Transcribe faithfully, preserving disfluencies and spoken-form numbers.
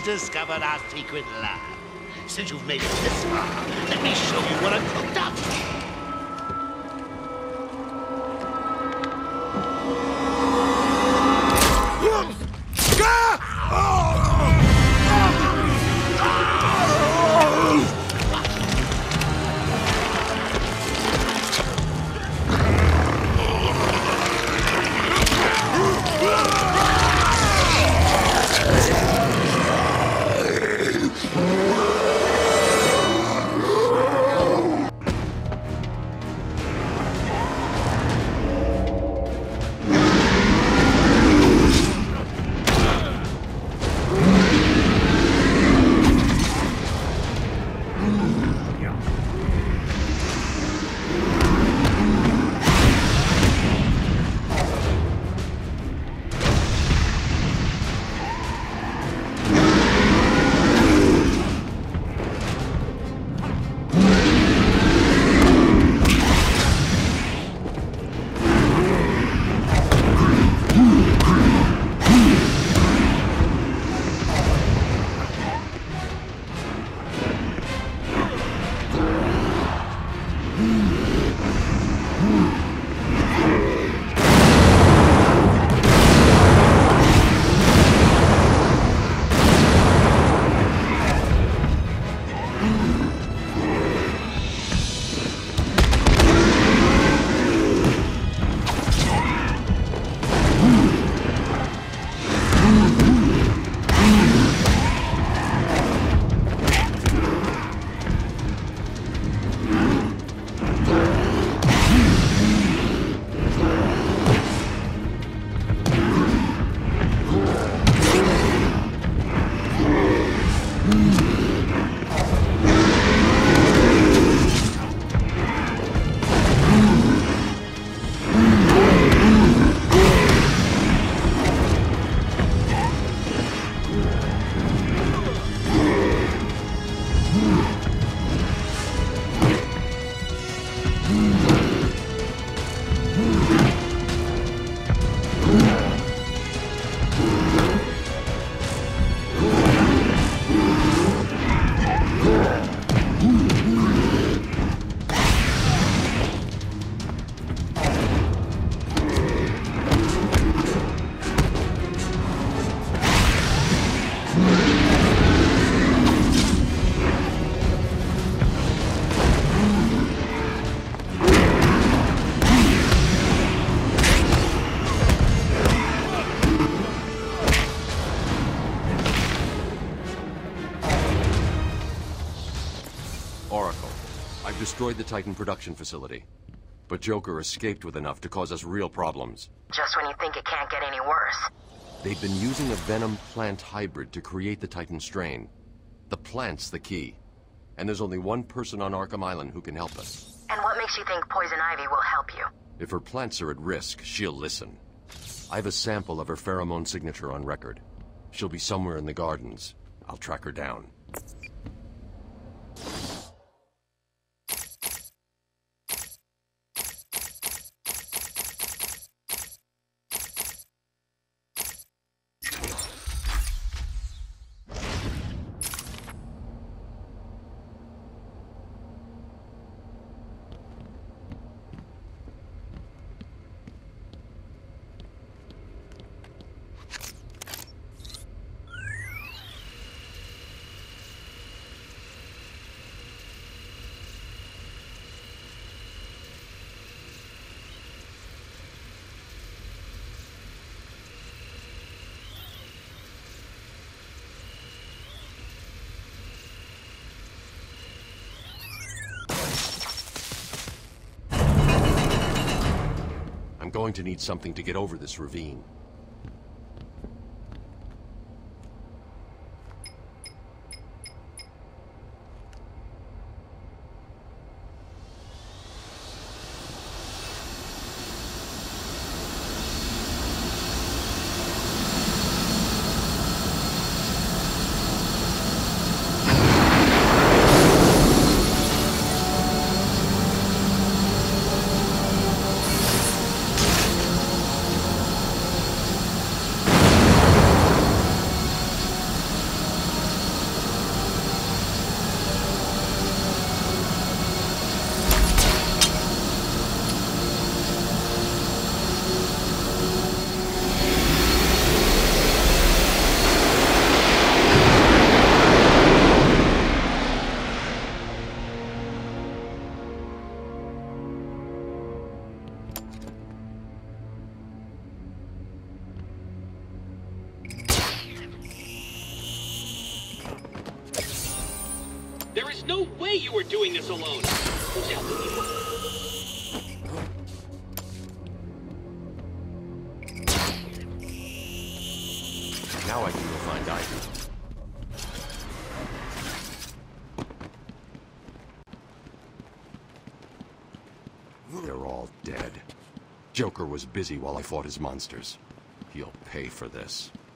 discovered our secret lab. Since you've made it this far, let me show you what I've cooked up. Destroyed the Titan production facility. But Joker escaped with enough to cause us real problems. Just when you think it can't get any worse. They've been using a venom plant hybrid to create the Titan strain. The plant's the key. And there's only one person on Arkham Island who can help us. And what makes you think Poison Ivy will help you? If her plants are at risk, she'll listen. I have a sample of her pheromone signature on record. She'll be somewhere in the gardens. I'll track her down. I'm going to need something to get over this ravine. no way you were doing this alone. Now I can go find Ivy. They're all dead. Joker was busy while I fought his monsters. He'll pay for this.